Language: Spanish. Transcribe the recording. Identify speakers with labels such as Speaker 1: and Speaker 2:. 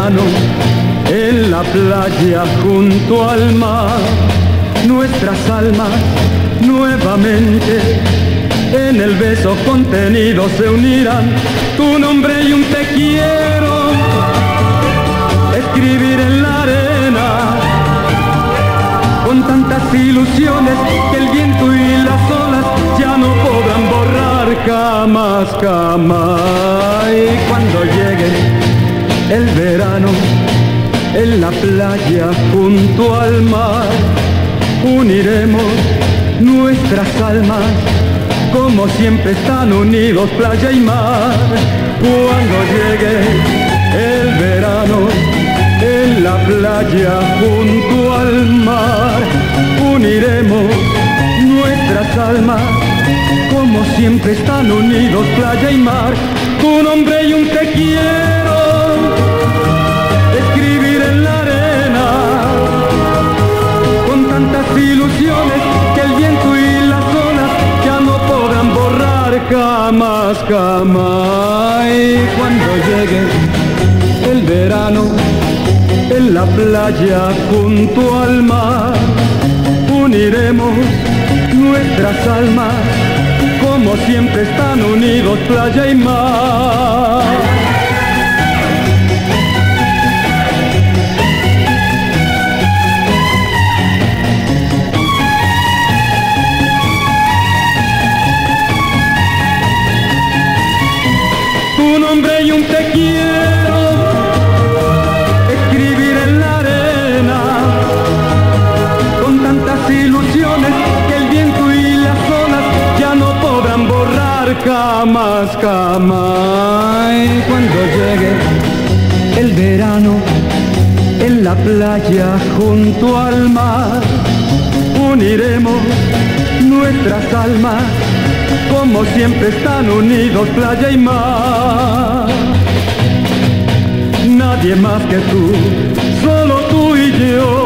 Speaker 1: verano, en la playa junto al mar, nuestras almas nuevamente en el beso contenido se unirán. Tu nombre y un te quiero escribir en la arena, con tantas ilusiones que el viento y las olas ya no podrán borrar jamás, jamás. Y cuando llegue el verano, en la playa junto al mar, uniremos nuestras almas como siempre están unidos playa y mar. Cuando llegue el verano, en la playa junto al mar, uniremos nuestras almas como siempre están unidos playa y mar. Tu nombre y un te quiero escribir en la arena, con tantas ilusiones que el viento y las olas ya no podrán borrar jamás, jamás. Y cuando llegue el verano, en la playa junto al mar, uniremos nuestras almas como siempre están unidos playa y mar. Tu nombre y un te quiero escribir en la arena, con tantas ilusiones que el viento y las olas ya no podrán borrar jamás, jamás. Y cuando llegue el verano, en la playa junto al mar, uniremos nuestras almas como siempre están unidos playa y mar. Nadie más que tú, solo tú y yo.